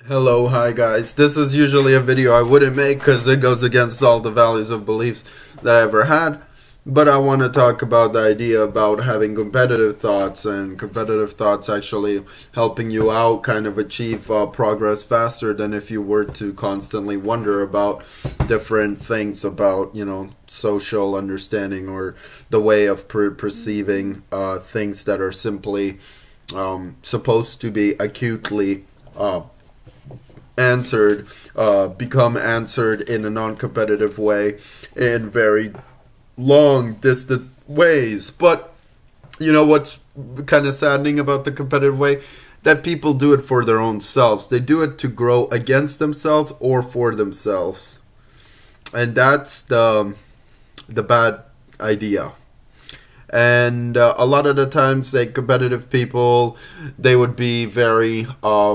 Hello, hi guys. This is usually a video I wouldn't make because it goes against all the values of beliefs that I ever had. But I want to talk about the idea about having competitive thoughts and competitive thoughts actually helping you out kind of achieve progress faster than if you were to constantly wonder about different things about, social understanding or the way of perceiving things that are simply supposed to be acutely answered, become answered in a non-competitive way in very long distant ways. But you know what's kind of saddening about the competitive way? That people do it for their own selves. They do it to grow against themselves or for themselves, and that's the bad idea. And a lot of the times, like, competitive people, they would be very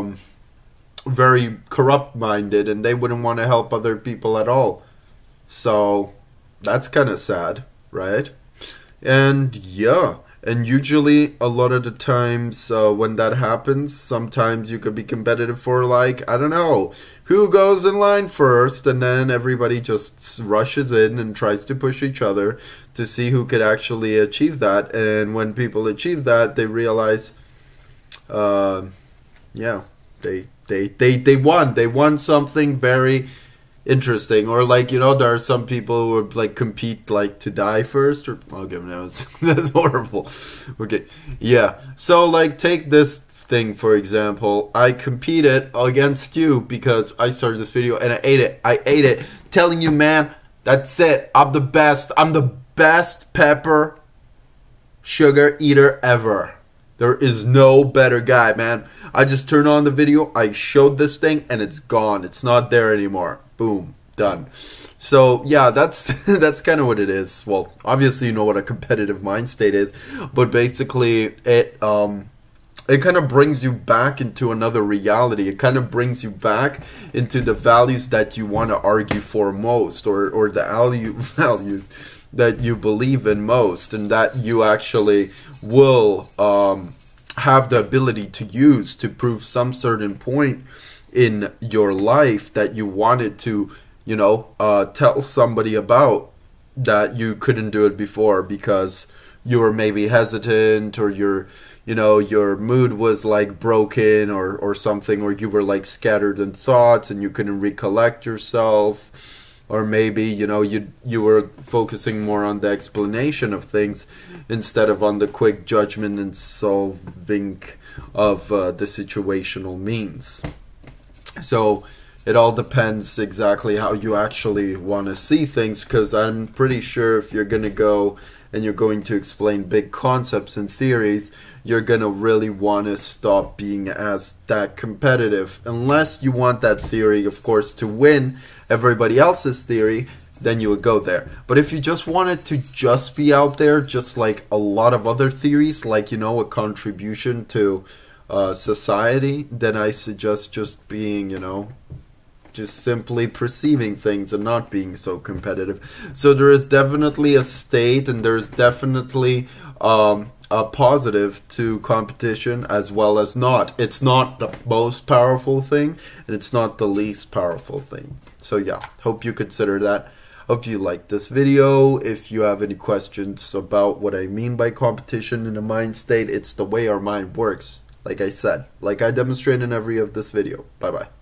corrupt minded, and they wouldn't want to help other people at all. So that's kind of sad, right? And yeah, and usually a lot of the times when that happens, sometimes you could be competitive for, like, I don't know, who goes in line first, and then everybody just rushes in and tries to push each other to see who could actually achieve that. And when people achieve that, they realize yeah, they won something very interesting. Or, like, there are some people who would, like, compete, like, to die first, or okay, that's horrible. Okay, yeah, so, like, take this thing for example. I competed against you because I started this video and I ate it, telling you, man, that's it, I'm the best pepper sugar eater ever. There is no better guy, man. I just turned on the video, I showed this thing, and it's gone. It's not there anymore. Boom, done. So yeah, that's that's kind of what it is. Well, obviously you know what a competitive mind state is, but basically it kind of brings you back into another reality. It kind of brings you back into the values that you want to argue for most, or the values that you believe in most, and that you actually will have the ability to use to prove some certain point in your life that you wanted to, tell somebody about, that you couldn't do it before because you were maybe hesitant, or your mood was, like, broken or something, or you were, like, scattered in thoughts and you couldn't recollect yourself. Or maybe, you were focusing more on the explanation of things instead of on the quick judgment and solving of the situational means. So it all depends exactly how you actually want to see things, because I'm pretty sure if you're going to go and you're going to explain big concepts and theories, you're going to really want to stop being as that competitive. Unless you want that theory, of course, to win everybody else's theory, then you would go there. But if you just wanted to just be out there, just like a lot of other theories, like, a contribution to society, then I suggest just being, just simply perceiving things and not being so competitive. So there is definitely a state, and there's definitely a positive to competition as well as not. It's not the most powerful thing, and it's not the least powerful thing. So yeah, hope you consider that. Hope you liked this video. If you have any questions about what I mean by competition in a mind state, it's the way our mind works. Like I said, like I demonstrate in every of this video. Bye bye.